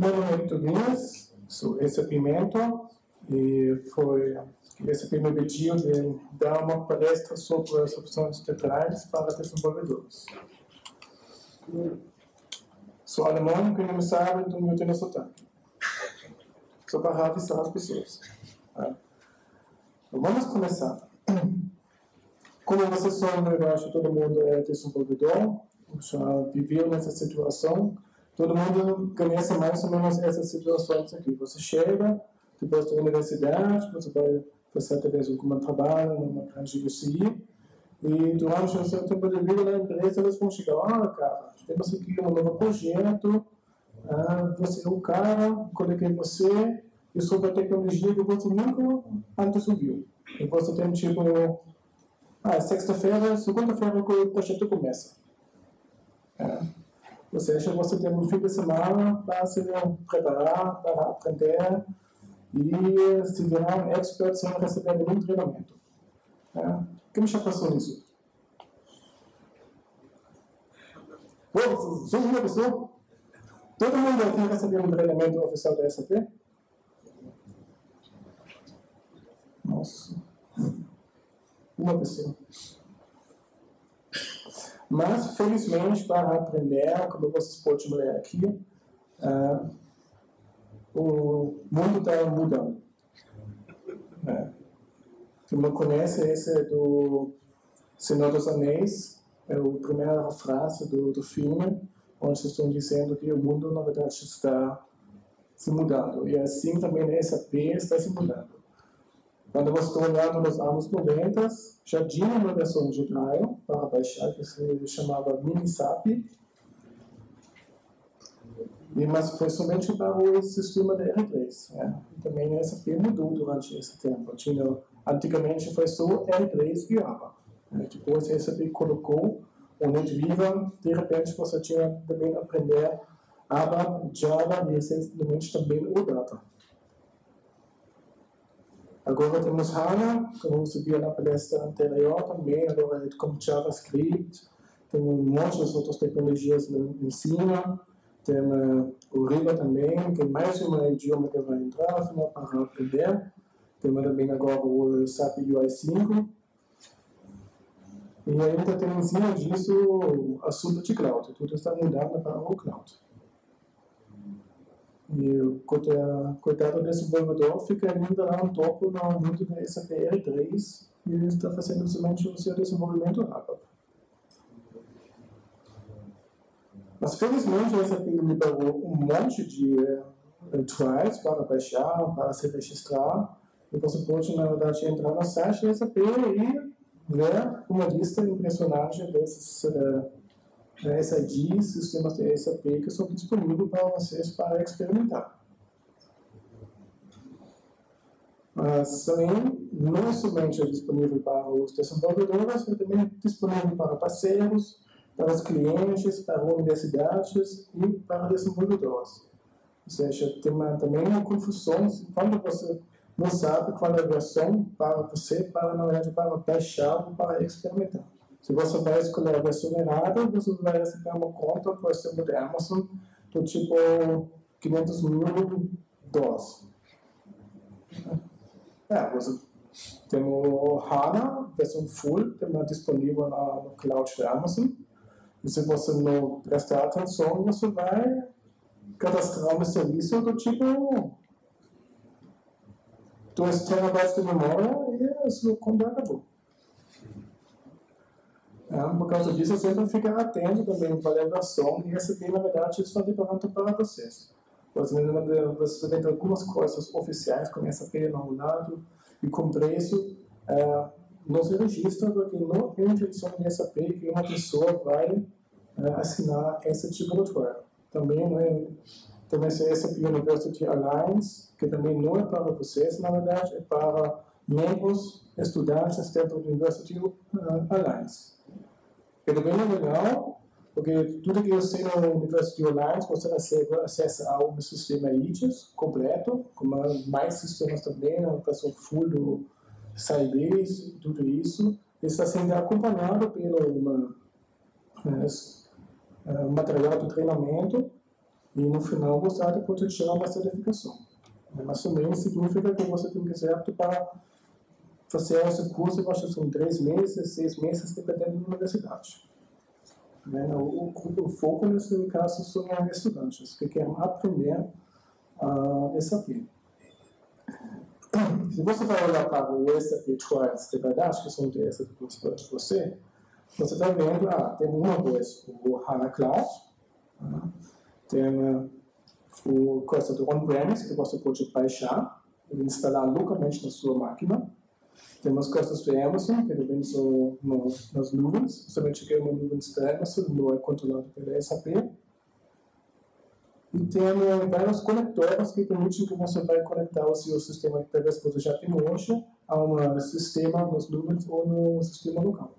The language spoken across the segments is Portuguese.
Meu nome é Victor Guinness, sou SAP Mentor e o SAP me pediu de dar uma palestra sobre as opções teatrais para desenvolvedores. Sou alemão, quem não me sabe, então eu tenho sotaque. Só para avisar as pessoas. Vamos começar. Como vocês sabem, eu acho que todo mundo é desenvolvedor, já viveu nessa situação. Todo mundo conhece mais ou menos essas situações aqui. Você chega, depois da universidade, você vai fazer talvez algum trabalho numa brancha de CI, e durante o seu tempo de vida na empresa, eles vão chegar, cara, temos aqui um novo projeto, você é o cara, coloquei você, e sobre a tecnologia que você nunca antes ouviu. E você tem tipo, sexta-feira, segunda-feira que o projeto começa. Ou seja, você tem um fim de semana para se preparar, para aprender e se virar um expert sem receber nenhum treinamento. Quem já passou nisso? Só uma pessoa? Todo mundo aqui recebeu um treinamento oficial da SAP? Nossa. Uma pessoa. Mas, felizmente, para aprender, como vocês podem ler aqui, o mundo está mudando. Quem não conhece, esse é do Senhor dos Anéis, é a primeira frase do filme, onde eles estão dizendo que o mundo, na verdade, está se mudando. E assim também a SAP está se mudando. Quando você está olhando nos anos 90, já tinha uma versão de Drive para baixar, que se chamava Minisap, mas foi somente para o sistema da R3. E também a SAP mudou durante esse tempo. Antigamente foi só R3 e Java. Depois a SAP colocou o NetWeaver, de repente você tinha também aprender Java e essencialmente também o Data. Agora temos HANA, como você viu na palestra anterior também, agora com JavaScript, tem um monte de outras tecnologias em cima, tem o Riva também, que é mais um idioma que vai entrar afinal, para aprender, tem também agora o SAP UI5, e ainda tem em cima disso o assunto de cloud, tudo está mudando para o cloud. E o coitado desenvolvedor fica ainda lá no topo no mundo da SAP R3 e está fazendo somente o seu desenvolvimento rápido. Mas felizmente a SAP liberou um monte de tools para baixar, para se registrar, e você pode, na verdade, entrar no site da SAP e ver uma lista impressionante desses SIDs, sistemas de SAP que são disponíveis para vocês para experimentar. Mas também não é somente disponível para os desenvolvedores, mas também disponível para parceiros, para os clientes, para universidades e para desenvolvedores. Ou seja, tem também uma confusão quando você não sabe qual é a versão para você, na verdade, para baixar ou para experimentar. Se você vai escolher a versão errada, você vai receber uma conta, por exemplo, da Amazon, do tipo $500.000. Você tem o HANA, versão full, que é disponível no cloud da Amazon. E se você não prestar atenção, você vai cadastrar um serviço do tipo 2 terabytes de memória e a sua conta acabou. Por causa disso, eu sempre fico atento também para a versão e receber, na verdade, está liberando para vocês. Você tem algumas coisas oficiais com SAP no lado e com preço, não se registra porque não tem intenção de SAP que uma pessoa vai assinar esse tipo de coisa. Também esse SAP University Alliance, que também não é para vocês, na verdade, é para membros, estudantes dentro do University Alliance. É bem legal, porque tudo que eu sei na University Alliance, você recebe acesso ao sistema ITIS completo, com mais sistemas também, uma versão full do Sybase, tudo isso. Está sendo acompanhado pelo material de treinamento E no final você pode tirar uma certificação. Mas também significa que você tem que ser apto para fazer esse curso, eu acho que são 3 meses, 6 meses, dependendo da universidade. O foco nesse caso são estudantes que querem aprender SAP. Se você vai olhar para o SAP Trials de verdade, que são esses cursos para você está vendo, tem uma vez o HANA Cloud, tem o coisa do on-premise, que você pode baixar e instalar localmente na sua máquina. Temos coisas do Amazon, que também são nas nuvens, somente que é uma nuvem da Amazon, não é controlado pela SAP. E tem vários conectores que permitem que você vai conectar o seu sistema que talvez você já tem hoje a um sistema nas nuvens ou no sistema local.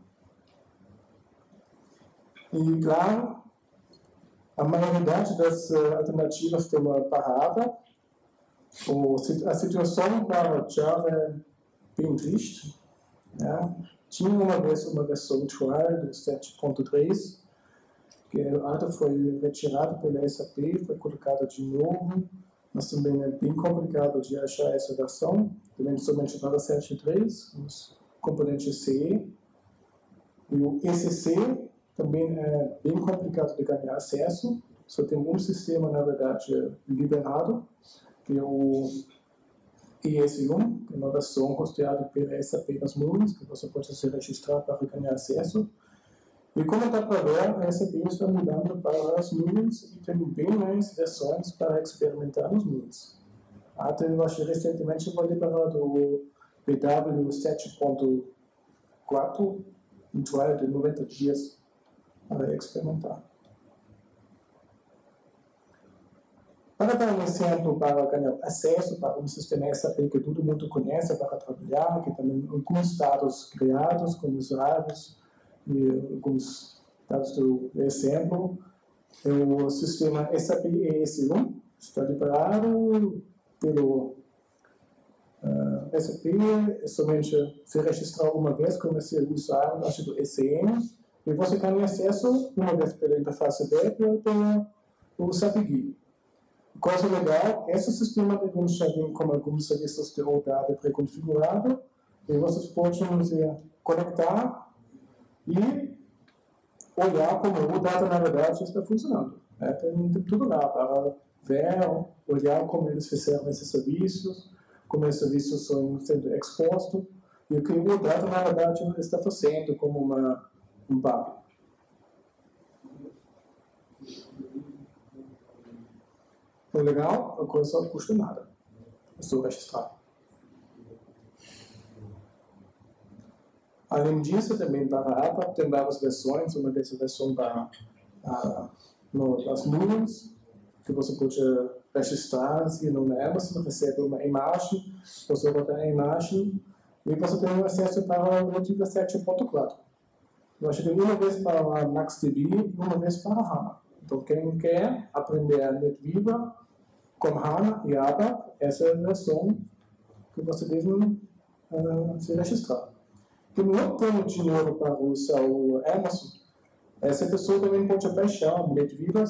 E, claro, a maioria das alternativas tem uma parada. A situação para Java é bem triste. Tinha uma vez uma versão trial do 7.3, que foi retirada pela SAP, foi colocada de novo, mas também é bem complicado de achar essa versão, também somente para 7.3, os componentes CE. E o ECC também é bem complicado de ganhar acesso, só tem um sistema, na verdade, liberado, que é o ES1, que é uma versão hosteada pela SAP nas nuvens, que você pode se registrar para ganhar acesso. E como dá para ver, a SAP está mudando para as nuvens e tem bem mais versões para experimentar nas nuvens. Até eu acho que recentemente foi liberado o BW 7.4, um trial de 90 dias para experimentar. Para dar um exemplo para ganhar acesso para um sistema SAP que todo mundo conhece para trabalhar, que também alguns dados criados, como usuários, e alguns dados do exemplo, o sistema SAP ES1 está liberado pelo SAP, somente se registrar uma vez como ser usuário do ECM, e você tem acesso uma vez pela interface web ou pelo SAP GUI. Coisa legal, esse sistema devemos já vir com alguns serviços de OData pré-configurado, e vocês podem conectar e olhar como o OData na verdade está funcionando. Tem tudo lá para ver, olhar como eles fizeram esses serviços, como esses serviços estão sendo expostos, e o que o OData na verdade está fazendo como um bug. Foi legal, a coisa não custa nada. É só registrar. Além disso, também para a ABAP tem várias versões, uma dessas versões para as nuvens, que você pode registrar, se não é, você recebe uma imagem, você bota a imagem, e você tem acesso para o NetWeaver 7.4. Eu acho que uma vez para a MaxDB e uma vez para a HANA. Então, quem quer aprender a NetWeaver com HANA e ABAP, essa é a versão que você deve se registrar. Quem não tem dinheiro para usar o Amazon, essa pessoa também pode baixar o NetWeaver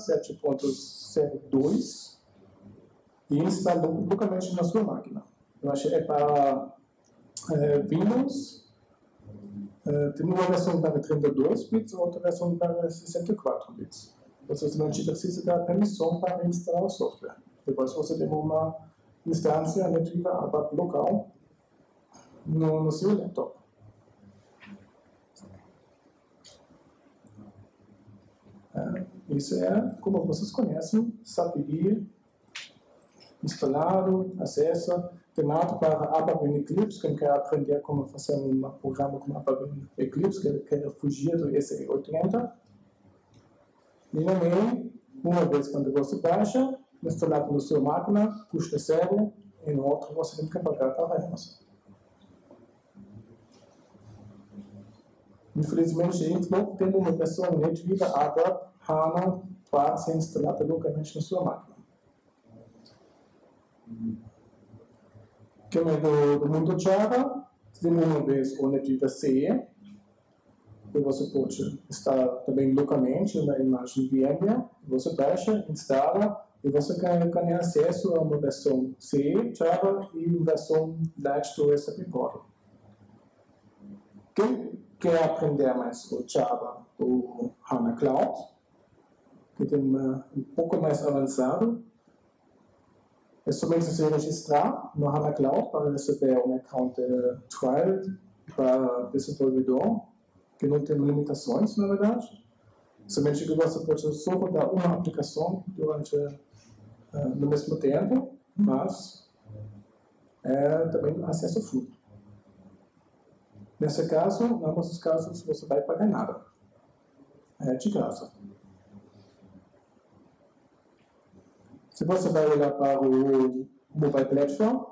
7.02 e instalar localmente na sua máquina. Eu acho que é para Windows, tem uma versão para 32 bits e outra versão para 64 bits. Você somente precisa dar permissão para instalar o software. Depois você tem uma instância NetWeaver ABAP local no seu laptop. Isso é, como vocês conhecem, SAP GUI, instalado, acesso, temático para ABAP em Eclipse, quem quer aprender como fazer um programa com ABAP em Eclipse, que quer fugir do SE80. E também, uma vez quando você baixa, instalado na sua máquina, custa zero, e no outro você tem que pagar para a Amazon. Infelizmente, a gente não tem uma versão NetWeaver ABAP HANA para ser instalada localmente na sua máquina. Como é do mundo Java, tem uma vez o NetWeaver CE, que você pode instalar também localmente na imagem VMware, você baixa, instala, E você ganha acesso a uma versão C, Java e uma versão Light do SAP Portal. Quem quer aprender mais o Java ou HANA Cloud, que tem um pouco mais avançado, é somente se registrar no HANA Cloud para receber um account trial para desenvolvedor, que não tem limitações, na verdade. Somente que você pode só rodar uma aplicação durante no mesmo tempo, mas também acesso full. Nesse caso, em ambos os casos, você vai pagar nada. É de graça. Se você vai olhar para o Mobile Platform,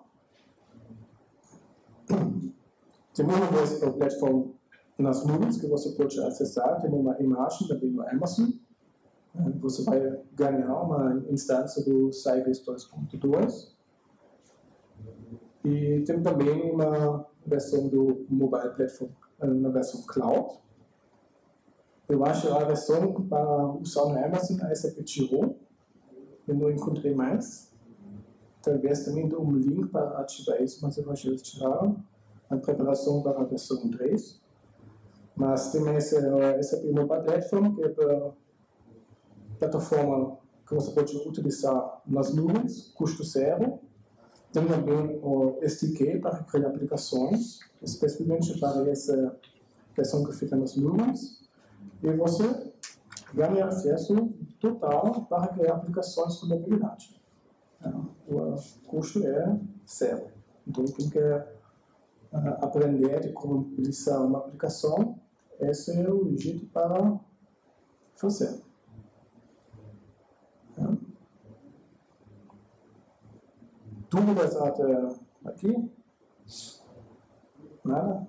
tem uma vez o platform nas nuvens que você pode acessar, tem uma imagem também no Amazon. Você vai ganhar uma instância do Sybase 2.2 e tem também uma versão do Mobile Platform, na versão Cloud. Eu acho a versão para usar no Amazon a SAP tirou, eu não encontrei mais. Talvez também dou um link para ativar isso, mas eu acho que eles tiraram a preparação para a versão 3. Mas tem esse SAP Mobile Platform, que é a plataforma que você pode utilizar nas nuvens, custo zero. Tem também o SDK para criar aplicações, especificamente para essa versão que fica nas nuvens. E você ganha acesso total para criar aplicações de mobilidade. O custo é zero. Então, quem quer aprender de como utilizar uma aplicação, esse é o jeito para fazer. Dúvidas até aqui? Nada?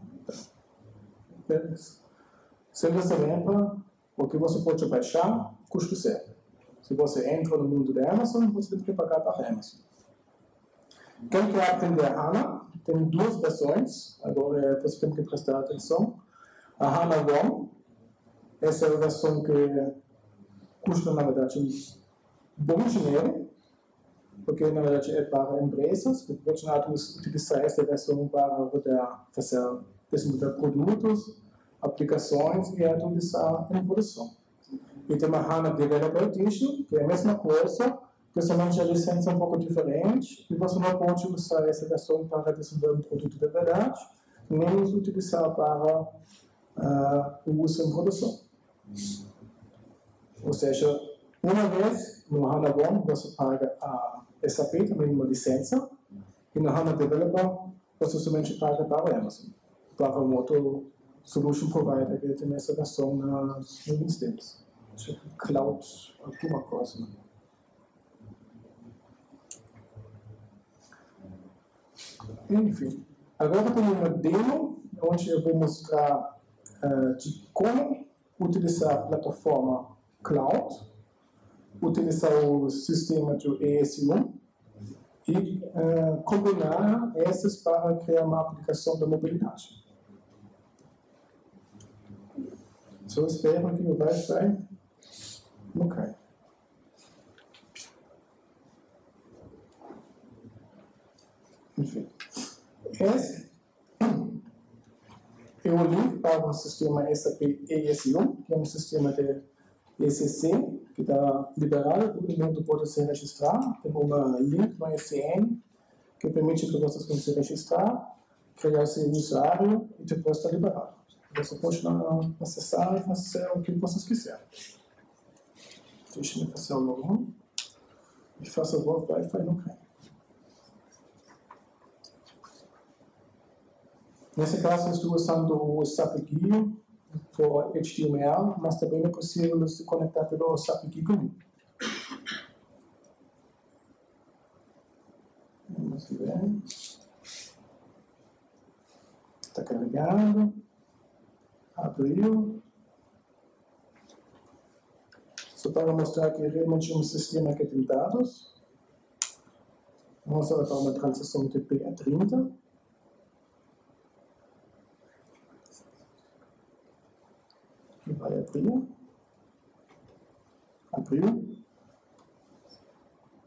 Sempre se lembra o que você pode baixar, custo zero. Se você entra no mundo da Amazon, você tem que pagar para a Amazon. Quem quer aprender a HANA, tem duas versões, agora você tem que prestar atenção. A HANA One, essa é a versão que custa, na verdade, um bom dinheiro, porque, na verdade, é para empresas que podem utilizar essa versão para desenvolver produtos, aplicações e utilizar em produção. E tem uma HANA Developer Edition, que é a mesma coisa, que somente a licença é um pouco diferente, e você não pode usar essa versão para desenvolver um produto de verdade, nem utilizar para o uso em produção. Ou seja, uma vez no HANA One você paga a SAP também uma licença, e no HANA Developer você somente paga para a Amazon, para um outro solution provider que tem essa versão nas nuvens deles. Cloud, alguma coisa. Enfim, agora tem uma demo onde eu vou mostrar de como utilizar a plataforma Cloud, utilizar o sistema do ES1 e combinar esses para criar uma aplicação de mobilidade. Só espero que o Wi-Fi não caia. Enfim, esse é o link para o sistema SAP ES1, que é um sistema de ECC, que está liberado, todo mundo pode se registrar. Tem um link no SN, que permite que vocês possam se registrar, criar seu usuário e depois está liberado. Você pode acessar e fazer o que vocês quiserem. Deixa eu fazer o login. E faça o Wi-Fi não cai. Nesse caso, eu estou usando o SAP GUI por HTML, mas também é possível se conectar pelo SAP GUI comum. Vamos ver. Está carregando. Abriu. Só para mostrar que realmente é um sistema que tem dados. Vamos dar uma transição de PA30. Que vai abrir. Abriu.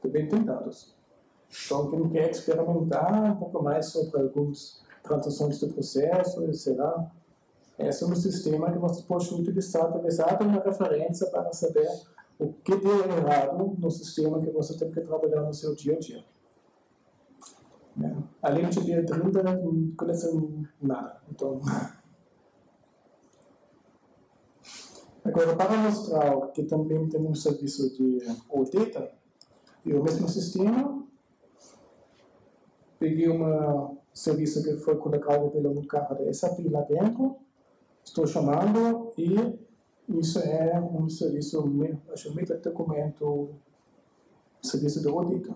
também tem dados. Então, quem quer experimentar um pouco mais sobre algumas transações do processo, será? Esse é um sistema que você pode utilizar, talvez até uma referência para saber o que deu errado no sistema que você tem que trabalhar no seu dia a dia. Além de ter 30, não conhece nada. Então, agora, para mostrar que também tem um serviço de OData, e o mesmo sistema, peguei um serviço que foi colocado pelo cara da SAP lá dentro, estou chamando, e isso é um serviço, acho, metadocumento, serviço de OData.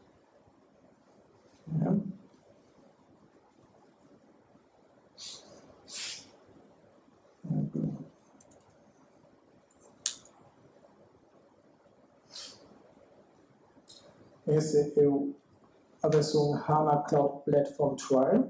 Esse é a versão HANA Cloud Platform Trial.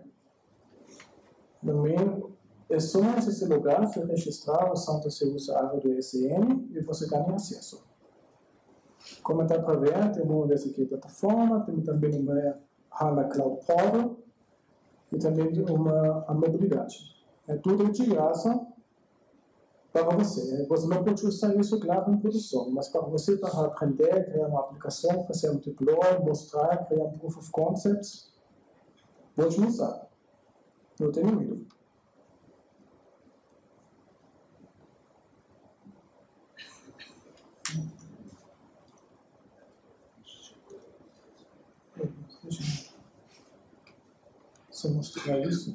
Também é só nesse lugar se registrar, usando seu usuário do ESN e você ganha acesso. Como dá para ver, temos essa aqui plataforma, temos também uma HANA Cloud Portal e também a mobilidade. É tudo de graça para você. Você não pode usar isso, claro, em produção, mas para você, para aprender, criar uma aplicação, fazer um deploy, mostrar, criar um proof of concepts, pode usar. Não tenho medo. Só mostrar isso.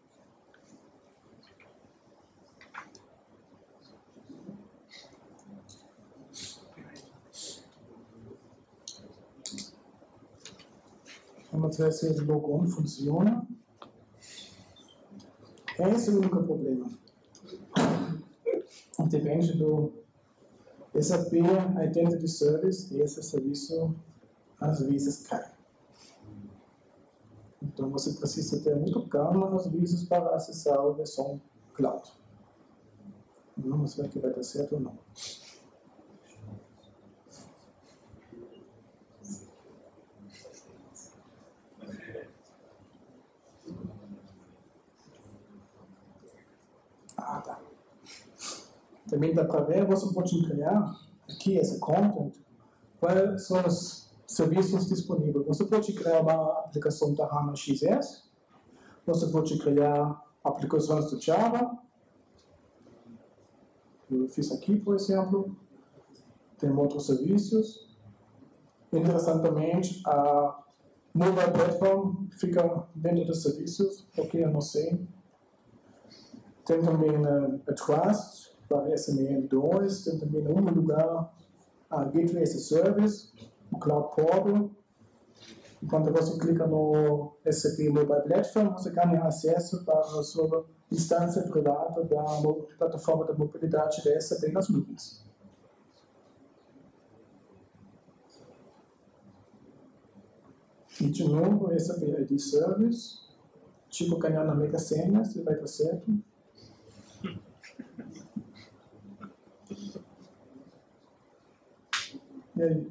Vamos ver se o logon funciona. Esse é o único problema. Depende do SAP Identity Service, e esse serviço às vezes cai. Então você precisa ter muito calma às vezes para acessar a versão cloud. Vamos ver que vai dar certo ou não. Tá. Também dá para ver, você pode criar aqui esse content, quais são os serviços disponíveis. Você pode criar uma aplicação da HANA XS, você pode criar aplicações do Java. Eu fiz aqui, por exemplo. Tem outros serviços. Interessantemente, a mobile platform fica dentro dos serviços, porque eu não sei. Tem também a Trust para SML2, tem também em um lugar a Gateway as a Service, o Cloud Portal. Quando você clica no SAP Mobile Platform, você ganha acesso para a sua instância privada da plataforma de mobilidade da SAP nas nuvens. E de novo, SAP ID Service, tipo ganhar na Mega Senha, se vai dar certo. E aí?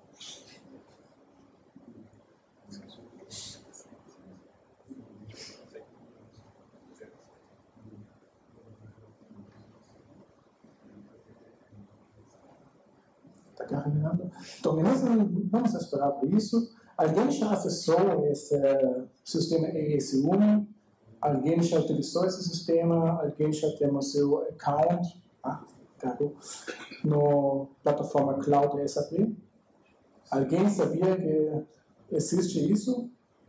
Está carregando. Então, vamos esperar por isso. Alguém já acessou esse sistema ES1? Alguém já utilizou esse sistema? Alguém já tem o seu account? No plataforma Cloud da SAP? Alguém sabia que existe isso?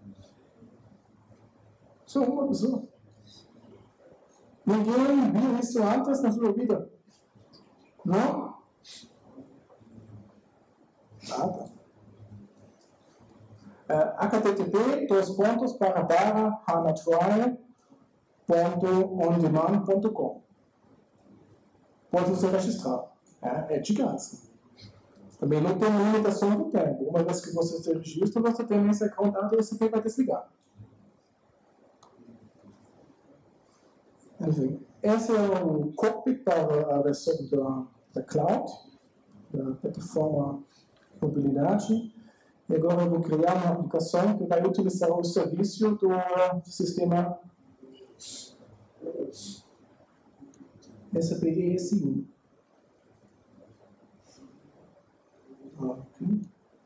Só uma pessoa. Ninguém viu isso antes na sua vida? Não? Tá. http://hanatrial.ondemand.com. Pode se registrar. É de graça. Também não tem limitação do tempo. Uma vez que você se registra, você tem esse contato e você vai desligar. Enfim, esse é o cockpit para a versão da cloud, da plataforma mobilidade. E agora eu vou criar uma aplicação que vai utilizar o serviço do sistema SAP ES1. Ok.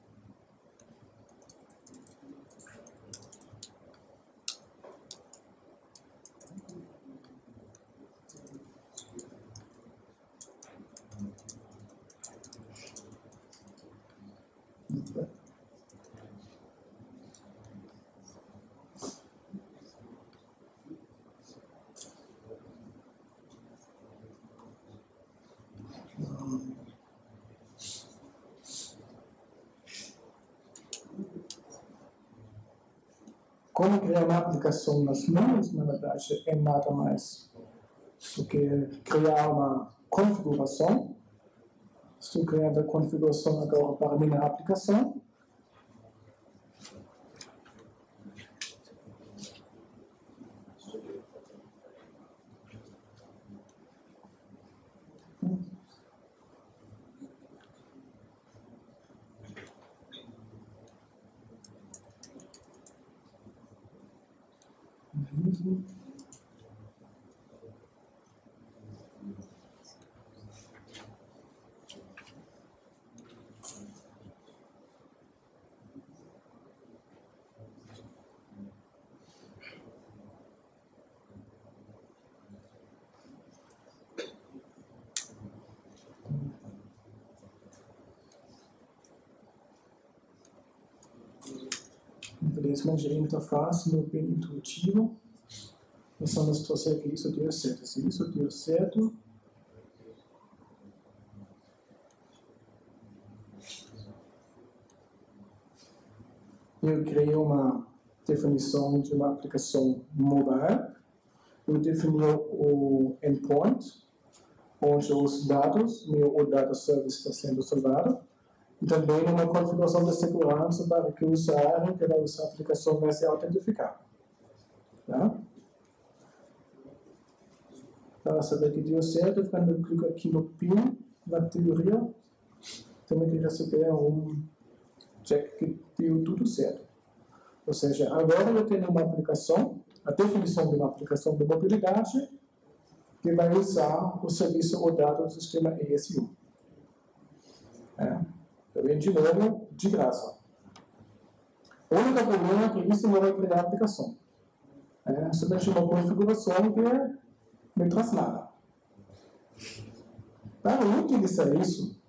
Como criar uma aplicação nas nuvens, na verdade, é nada mais do que criar uma configuração. Estou criando a configuração agora para a minha aplicação. Infelizmente, a interface não é bem intuitiva. Nós vamos torcer que isso deu certo. Se isso deu certo, eu criei uma definição de uma aplicação mobile. Eu defini o endpoint, onde os dados, o data service está sendo salvado. E também uma configuração de segurança para que o usuário que vai usar a aplicação vai se autentificar. Tá? Para saber que deu certo, quando eu clico aqui no PIN, na teoria, tenho que receber um check que deu tudo certo. Ou seja, agora eu tenho uma aplicação, a definição de uma aplicação de mobilidade, que vai usar o serviço ou dado do sistema ES1. Também, de novo, de graça. O único problema é que isso não vai criar a aplicação. Somente uma configuração que não traz nada. Para utilizar isso,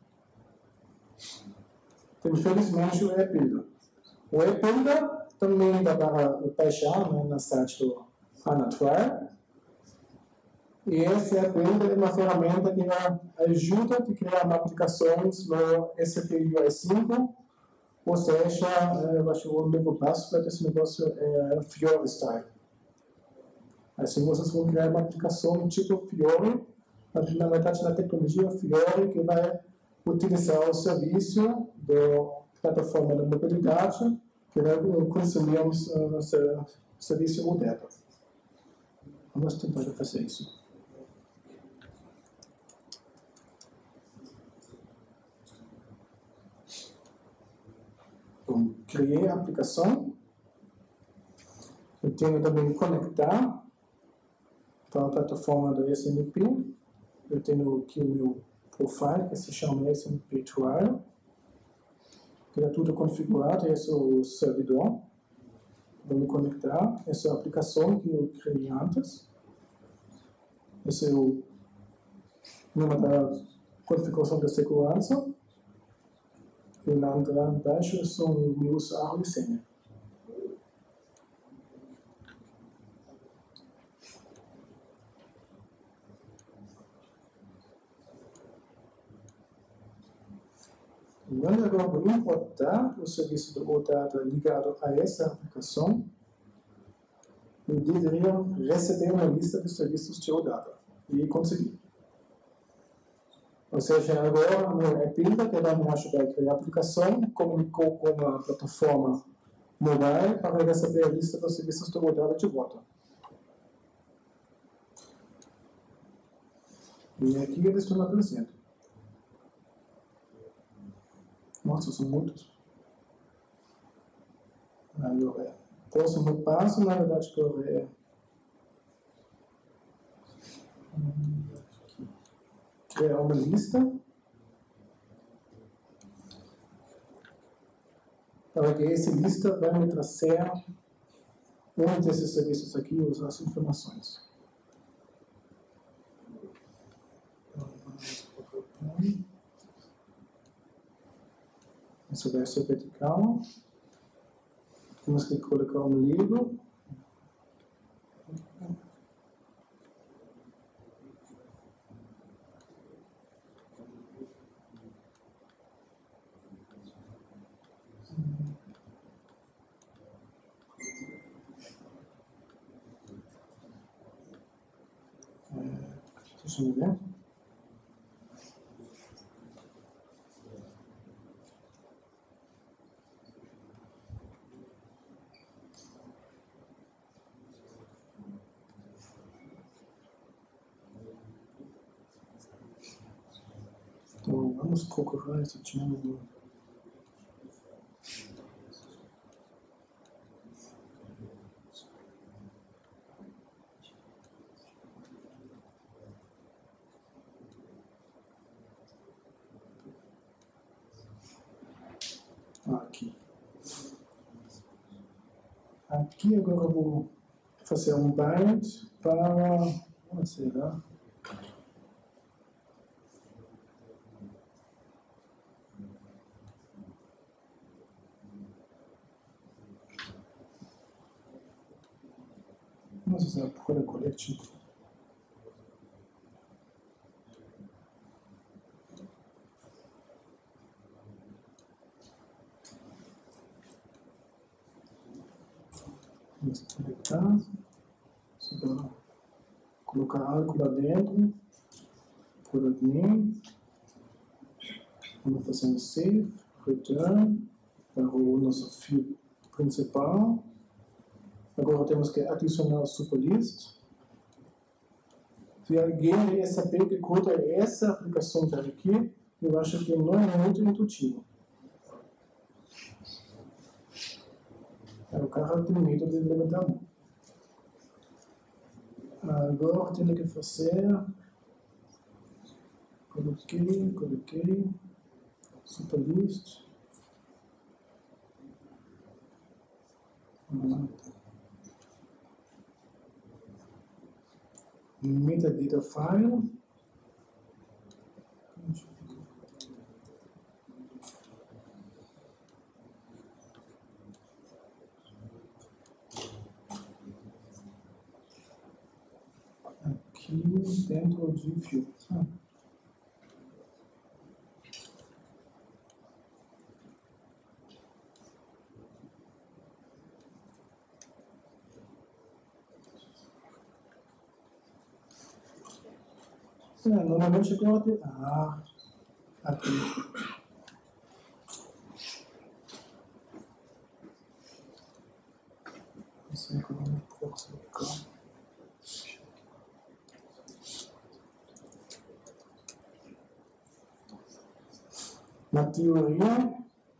infelizmente, o e-Builder. O e-Builder também dá para baixar no site do HANA Trial. E esse e-Builder é uma ferramenta que ajuda a criar aplicações no SAP UI5, ou seja, eu acho que o novo passo para esse negócio é Fiori Style. Assim, vocês vão criar uma aplicação tipo Fiori, na verdade, na tecnologia Fiori, que vai utilizar o serviço da plataforma de mobilidade, que vai consumir o serviço moderno. Vamos tentar fazer isso. Então, criei a aplicação. Eu tenho também que conectar para a plataforma do SNP. Eu tenho aqui o meu profile, que se chama SNP Trial. Que é tudo configurado. Esse é o servidor. Vou me conectar. Essa é a aplicação que eu criei antes. Esse é o número da configuração da segurança. E lá embaixo são meus usuário e senha. Quando agora vou importar o serviço do OData ligado a essa aplicação, eu deveria receber uma lista de serviços de OData. E consegui. Ou seja, agora o meu e-Builder, que vai me ajudar a criar a aplicação, comunicou com a plataforma mobile para receber a lista dos serviços do OData de volta. E aqui eles estão aparecendo. Nossa, são muitos. Agora, o próximo passo, na verdade, agora é criar uma lista para que essa lista vai me trazer um desses serviços aqui, usar as informações. Isso vai ser vertical. Temos que colocar um label. Deixa eu ver. Então, vamos procurar esse channel. Aqui. Aqui agora eu vou fazer um bind para. Onde será? Vamos usar a color collection. Vamos conectar. Agora, colocar algo lá dentro. Product name. Vamos fazer um save. Return. Para o nosso field principal. Agora temos que adicionar o superlist. Se alguém saber que código é essa aplicação que está aqui, eu acho que não é muito intuitivo. O cara tem medo de implementar. Agora tenho que fazer. Coloquei. Superlist. Metadata file. Aqui dentro de field. Normalmente eu gosto de... aqui. Não sei como eu posso colocar. Na teoria,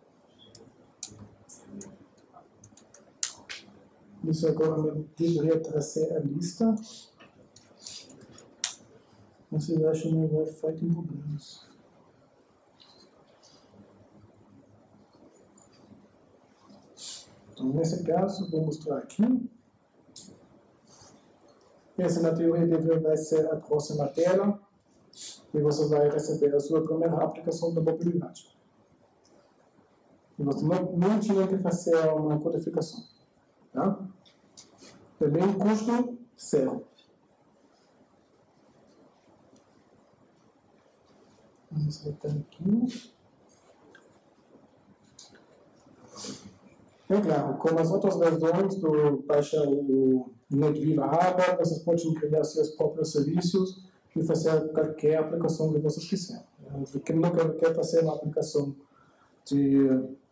isso agora me deveria trazer a lista. Mas eu acho que não vai ficar com problemas. Então, nesse caso, vou mostrar aqui. Essa, na teoria, vai ser a próxima tela. E você vai receber a sua primeira aplicação da mobilidade. E você não tinha que fazer uma codificação. Tá? Também custo zero. Vamos voltar aqui. É claro, como as outras versões do baixa o NetWeaver ABAP, vocês podem criar seus próprios serviços e fazer qualquer aplicação que vocês quiserem. Quem nunca quer fazer uma aplicação de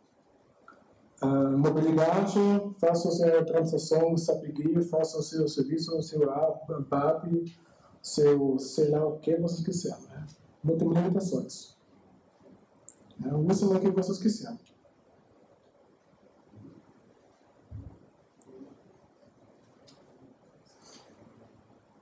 mobilidade, faça a sua transação SAP, faça o seu serviço, o seu ABAP, seu sei lá o que vocês quiserem. Né? Não tem limitações. Usem o que vocês quiserem.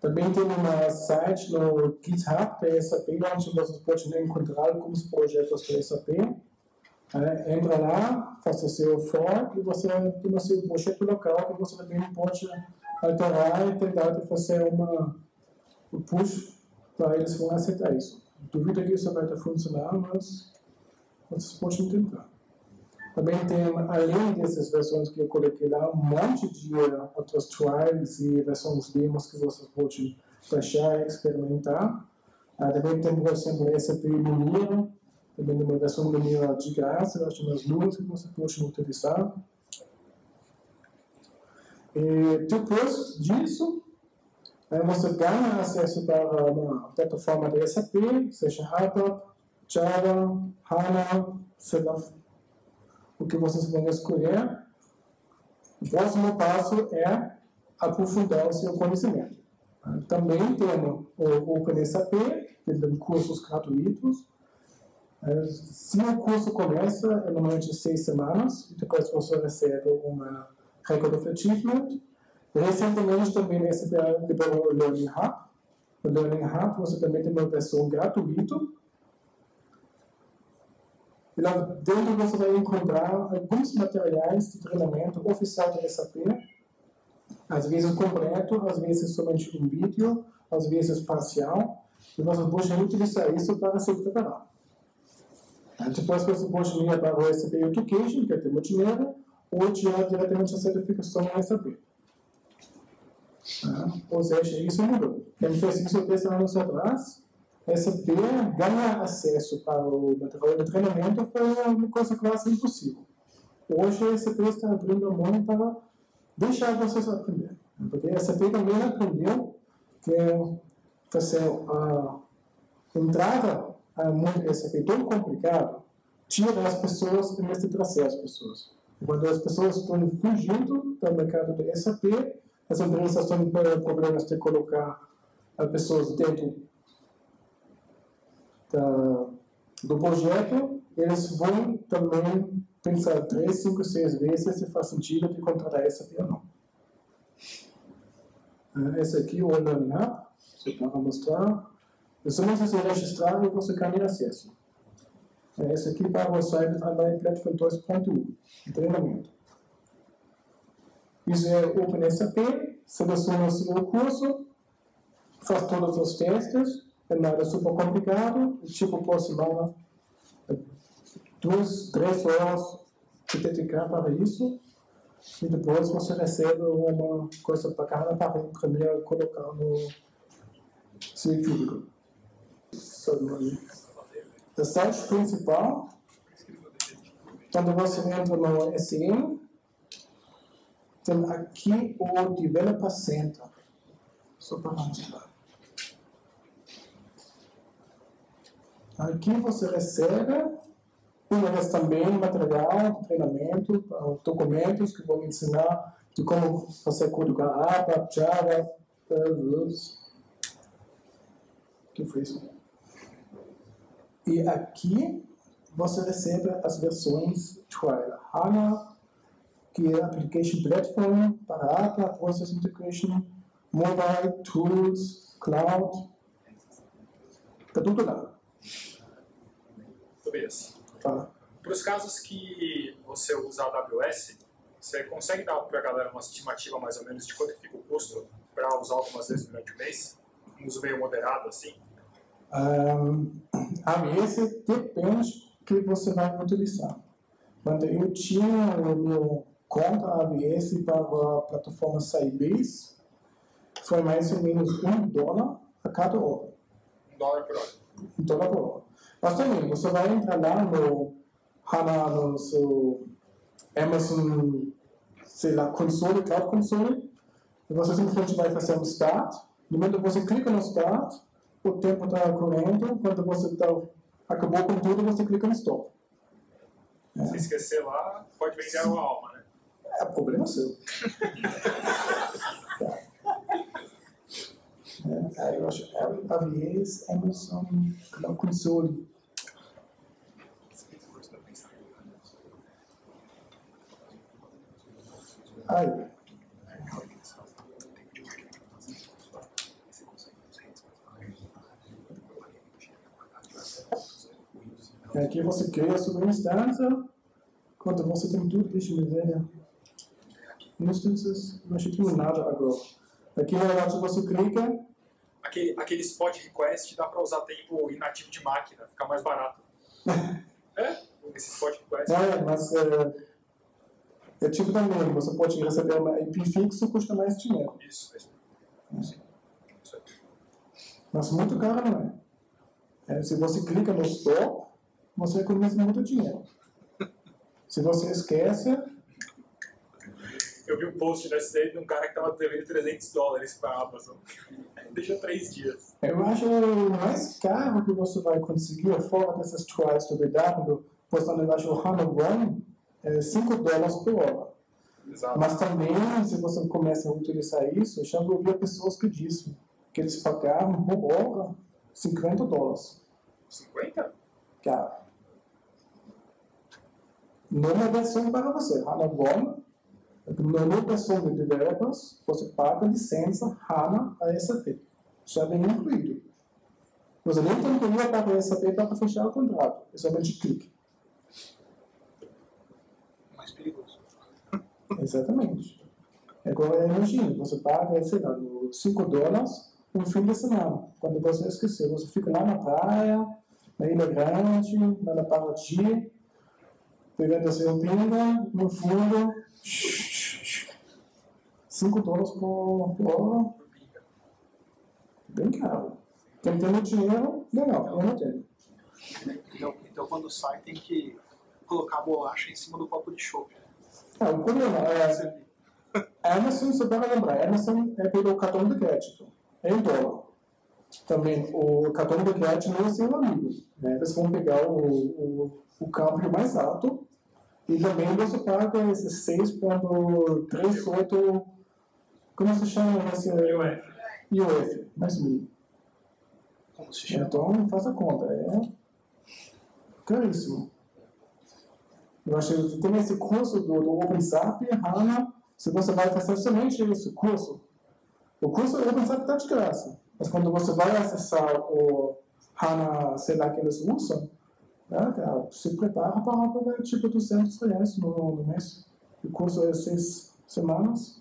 Também tem um site no GitHub da SAP, onde vocês podem encontrar alguns projetos da SAP. Entra lá, faz o seu fork e você tem o seu projeto local que você também pode alterar e tentar fazer um push para eles vão aceitar isso. Duvido que isso vai funcionar, mas vocês podem tentar. Também tem, além dessas versões que eu coloquei lá, um monte de outros trials e versões demos que vocês podem baixar e experimentar. Também tem, por exemplo, SAP Lumira, também uma versão Lumira de graça, eu acho umas duas que vocês podem utilizar. E depois disso, você ganha acesso para uma plataforma da SAP, seja ABAP, Java, HANA, sei lá, o que vocês vão escolher. O próximo passo é aprofundar o seu conhecimento. Também temos o OpenSAP, que tem cursos gratuitos. Se o curso começa, é normalmente 6 semanas, e depois você recebe uma Record of Achievement. Recentemente também a SAP liberou o Learning Hub. No Learning Hub você também tem uma versão gratuita. E lá dentro você vai encontrar alguns materiais de treinamento oficial da SAP, às vezes completo, às vezes somente um vídeo, às vezes parcial, e você pode utilizar isso para se preparar. Depois você pode ir para o SAP Education, que é ter dinheiro, ou tirar diretamente a certificação na SAP. Ou seja, isso mudou. Quem fez isso 10 anos atrás, SAP ganhar acesso para o material de treinamento foi uma coisa quase impossível. Hoje a SAP está abrindo a mão para deixar vocês aprender. Porque a SAP também aprendeu que fazer a entrada a mundo SAP tão complicado tira as pessoas em vez de trazer as pessoas. Quando as pessoas estão fugindo do mercado da SAP, as empresas estão com problemas de colocar as pessoas dentro do projeto, eles vão também pensar 3, 5, 6 vezes se faz sentido de contratar a SAP ou não. Esse aqui é o Learning Hub, só para mostrar. É só você se registrar e você ganha acesso. Esse aqui para o site Online Platform 2.1, treinamento. Isso é o OpenSAP, seleciona o seu curso, faz todos os testes, é nada super complicado, tipo por semana, 2, 3 horas de dedicar para isso, e depois você recebe uma coisa bacana para imprimir e colocar no seu cubículo. O site principal, quando você entra no SM, tem aqui o Developer Center. Só para mostrar. Aqui você recebe, uma vez também, material de treinamento, documentos que vão ensinar de como fazer código ABAP, Java, que foi isso? E aqui você recebe as versões trial. HANA, que é Application Platform, para ABAP, Process Integration, Mobile, Tools, Cloud, está tudo lá. Tobias, Fala. para os casos que você usa a AWS, você consegue dar para a galera uma estimativa mais ou menos de quanto fica o custo para usar algumas vezes durante o mês? Um uso meio moderado assim? AWS depende do que você vai utilizar. Quando eu tinha a minha conta AWS para a plataforma Sybase, foi mais ou menos $1 a cada hora. $1 por hora? $1 por hora. Mas também, você vai entrar lá no HANA, no seu Amazon, sei lá, console, Cloud Console, e você simplesmente vai fazer um start. No momento que você clica no start, o tempo está correndo, quando você acabou com tudo, você clica no stop. Se esquecer lá, pode vender uma alma, né? É problema seu. Eu acho AWS, Amazon, Cloud Console. Aí. Aqui você cria a sua instância, quando você tem tudo, deixa eu ver, instances, não achei que não nada agora. Aqui na verdade você clica. Aquele spot request dá para usar tempo inativo de máquina, fica mais barato. Esse spot request. Mas é tipo também, você pode receber uma IP fixo, custa mais dinheiro. Isso. Sim. Mas muito caro não é. Se você clica no stop, você economiza muito dinheiro. Se você esquece... Eu vi um post desse daí de um cara que estava devendo $300 para a Amazon. Deixou 3 dias. Eu acho o mais caro que você vai conseguir, fora dessas trials do BW, postando embaixo o HANA é $5 por hora. Exato. Mas também, se você começa a utilizar isso, eu já ouvi pessoas que dizem que eles pagavam por hora $50. 50? Cara. Numa versão para você, HANA One, na versão de developers, você paga licença HANA a SAP. Já vem incluído. Você nem tem que ir para a SAP para fechar o contrato. É somente clique. Mais perigoso. Exatamente. Agora, imagina, você paga, sei lá, $5 no fim de semana. Quando você esquecer, você fica lá na praia, na Ilha Grande, lá na Paraty, pegando seu pinga, no fundo, $5 por hora. Bem caro. Quem tem dinheiro, legal, eu não tenho. Então quando sai tem que colocar a bolacha em cima do copo de chopp. O problema é a Amazon, você deve lembrar, a Amazon é pelo cartão de crédito, é em dólar. Também o cartão de crédito não é seu amigo. Né? Eles vão pegar o câmbio mais alto e também você paga esse 6,38, como se chama esse? IOF, mais mil. Como se chama? Então, faça a conta, é caríssimo. Eu acho que tem esse curso do OpenSAP, HANA, se você vai fazer somente esse curso, o curso do OpenSAP está de graça, mas quando você vai acessar o HANA, sei lá, que eles usam, né, se prepara para pagar tipo R$200 no mês. O curso é 6 semanas.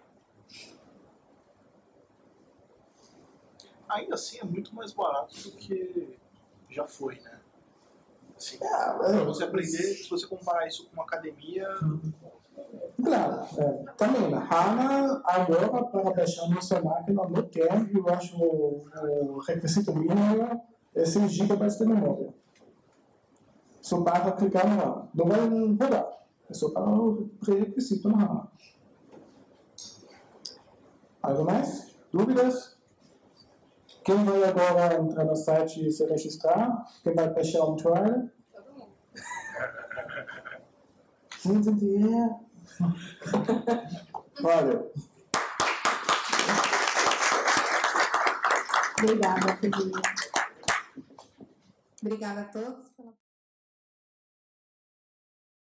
Ainda assim é muito mais barato do que já foi, né? Assim, você aprender, se você comparar isso com uma academia... Claro, também na HANA, agora para baixar na sua máquina no tempo, eu acho o requisito mínimo é 6 GB de memória. Só para clicar no HANA. Não vai rodar, é só para o pré-requisito no HANA. Algo mais? Dúvidas? Quem vai agora entrar no site e se registrar? Quem vai baixar um trial? Todo mundo. Valeu. Obrigada, Felipe. Obrigada a todos.